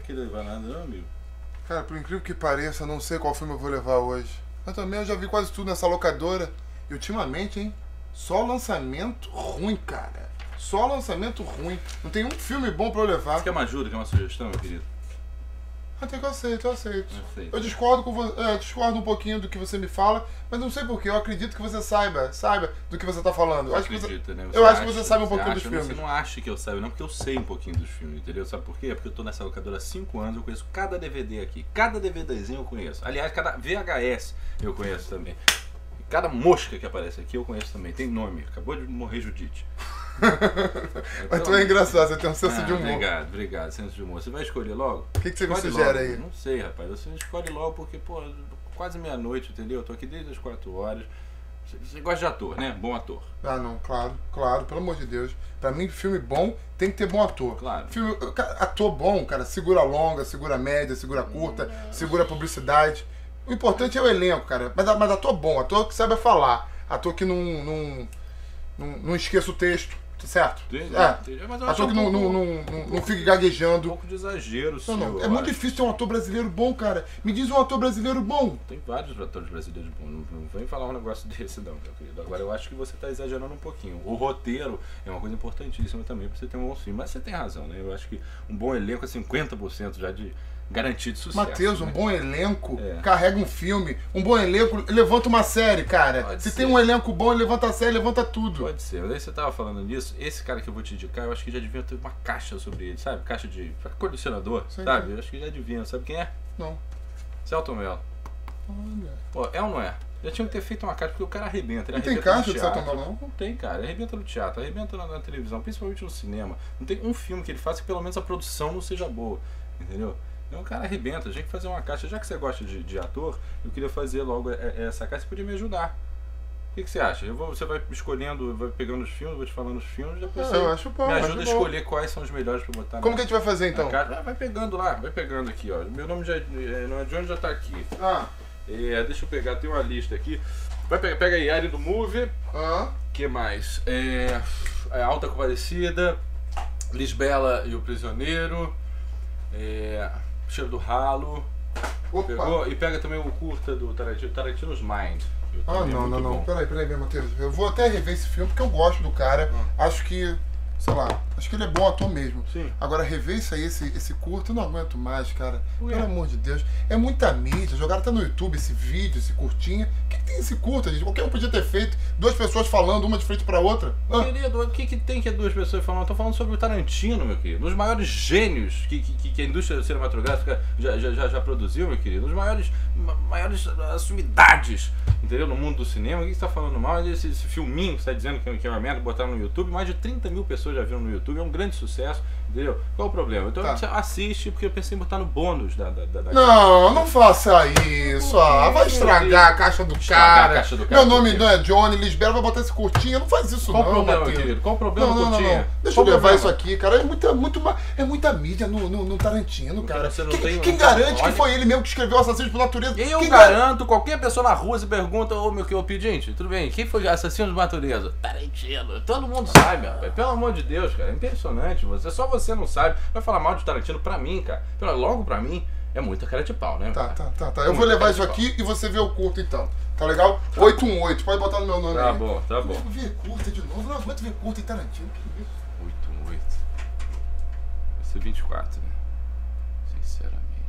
querer levar nada, não, amigo? Cara, por incrível que pareça, eu não sei qual filme eu vou levar hoje. Mas também eu já vi quase tudo nessa locadora. E ultimamente, hein? Só lançamento ruim, cara. Só lançamento ruim. Não tem um filme bom pra eu levar. Você quer uma ajuda, quer uma sugestão, meu querido? Até que eu aceito. Aceito. Eu discordo com você, discordo um pouquinho do que você me fala, mas não sei porquê. Eu acredito que você saiba do que você tá falando. Eu acho que você, né? eu acho que você sabe um pouquinho dos Você filmes. não acha que eu saiba, não, porque eu sei um pouquinho dos filmes, entendeu? Sabe por quê? Porque eu tô nessa locadora há 5 anos, eu conheço cada DVD aqui. Cada DVDzinho eu conheço. Aliás, cada VHS eu conheço também. E cada mosca que aparece aqui eu conheço também. Tem nome. Acabou de morrer Judite. Mas tu é engraçado, você tem um senso de humor. Obrigado, senso de humor. Você vai escolher logo? O que você me Escolhe sugere logo. aí? Não sei, rapaz. Você escolhe logo porque, pô, quase meia-noite, entendeu? Eu tô aqui desde as 4 horas. Você gosta de ator, né? Bom ator. Ah, não, claro, pelo amor de Deus. Pra mim, filme bom tem que ter bom ator. Claro. Filme, ator bom, cara, segura longa, segura média, segura curta, segura publicidade. O importante é o elenco, cara. Mas ator bom, ator que sabe falar. Ator que não esqueça o texto. Certo? Entendi. Mas eu ator que não fique um gaguejando. pouco de exagero, sim. É muito difícil ter um ator brasileiro bom, cara. Me diz um ator brasileiro bom. Tem vários atores brasileiros bons. Não vem falar um negócio desse, não, meu querido. Agora eu acho que você está exagerando um pouquinho. O roteiro é uma coisa importantíssima também para você ter um bom filme. Mas você tem razão, né? Eu acho que um bom elenco é 50% já de garantido sucesso. Matheus, né? Um bom elenco carrega um filme. Um bom elenco levanta uma série, cara. Se tem um elenco bom, levanta a série, levanta tudo. Pode ser. Mas aí você tava falando nisso, esse cara que eu vou te indicar, eu acho que já devia ter uma caixa sobre ele, sabe? Caixa de colecionador, sabe? Eu acho que já devia. Sabe quem é? Não. Celton Mello. Olha. Pô, é ou não é? Já tinha que ter feito uma caixa, porque o cara arrebenta. Não tem caixa de Celton Mello, não? Não tem, cara. Ele arrebenta no teatro, arrebenta na televisão, principalmente no cinema. Não tem um filme que ele faça que pelo menos a produção não seja boa, entendeu? Então o cara arrebenta, a gente tem que fazer uma caixa. Já que você gosta de ator, eu queria fazer logo essa caixa, você podia me ajudar. O que você acha? Você vai escolhendo, vai pegando os filmes, vou te falando os filmes, depois você eu acho bom, me ajuda a escolher quais são os melhores pra botar. Como que a gente vai fazer então? Vai pegando lá, vai pegando aqui, ó. Meu nome não é Johnny, já tá aqui. Deixa eu pegar, tem uma lista aqui. Pega aí, Área do Movie. Que mais? Alta Compadecida, Lisbela e o Prisioneiro. Cheiro do Ralo. Pegou? E pega também o curta do Tarantino's Mind. Não. Peraí, Matheus. Eu vou até rever esse filme porque eu gosto do cara. Acho que, sei lá, acho que ele é bom ator mesmo. Sim. Agora, rever isso aí, esse curto, eu não aguento mais, cara. Pelo amor de Deus. É muita mídia. Jogaram até no YouTube esse vídeo, esse curtinha. O que tem esse curta, gente? Qualquer um podia ter feito. 2 pessoas falando, uma de frente pra outra. Querido, o que tem que 2 pessoas falando? Eu tô falando sobre o Tarantino, meu querido. Um dos maiores gênios que a indústria cinematográfica já produziu, meu querido. Um dos maiores sumidades, entendeu? No mundo do cinema. O que você tá falando mal? Esse filminho que você tá dizendo que é uma merda, botaram no YouTube. Mais de 30 mil pessoas já viram no YouTube. É um grande sucesso, entendeu? Qual o problema? Então você assiste, porque eu pensei em botar no bônus da Não faça isso. Vai estragar a caixa do cara. Meu nome não é Johnny, Lisbela vai botar esse curtinho. Não faz isso Qual não, o problema, Matheus. querido? Qual o problema, curtinho? Deixa eu levar isso aqui, cara. É muita mídia no Tarantino, cara. Quem garante que foi ele mesmo que escreveu Assassinos por Natureza? Eu garanto, qualquer pessoa na rua se pergunta, meu pedinte, tudo bem, quem foi Assassinos de Natureza? Tarantino. Todo mundo sabe, rapaz. Pelo amor de Deus, cara. É impressionante. Só você não sabe. Vai falar mal de Tarantino pra mim, cara. Logo pra mim. É muita cara de pau, né? Tá. Eu vou levar isso aqui e você vê o curto então. Tá legal? 818, pode botar no meu nome aí. Tá bom. Eu vou ver curta de novo, não aguento ver curta em Tarantino. 818. Vai ser 24, né? Sinceramente.